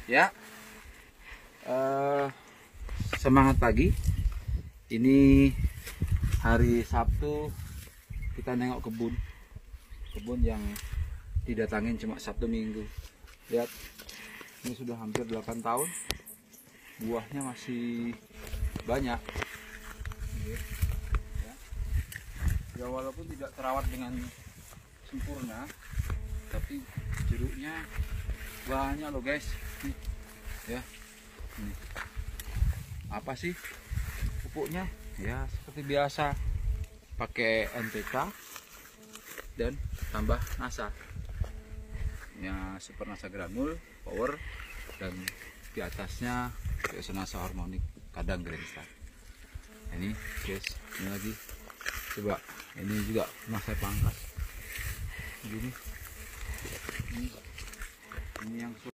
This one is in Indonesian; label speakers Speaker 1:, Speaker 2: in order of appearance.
Speaker 1: Ya, semangat pagi. Ini hari Sabtu, kita nengok kebun yang didatangin cuma Sabtu Minggu. Lihat, ini sudah hampir 8 tahun, buahnya masih banyak. Ya, walaupun tidak terawat dengan sempurna, tapi jeruknya banyak loh guys. Ya, ini apa sih pupuknya? Ya seperti biasa, pakai NPK dan tambah NASA. Ya, super NASA granul, power, dan di atasnya NASA harmonik, kadang Greenstar. Ini guys, ini lagi, coba ini juga saya pangkas begini. Ini yang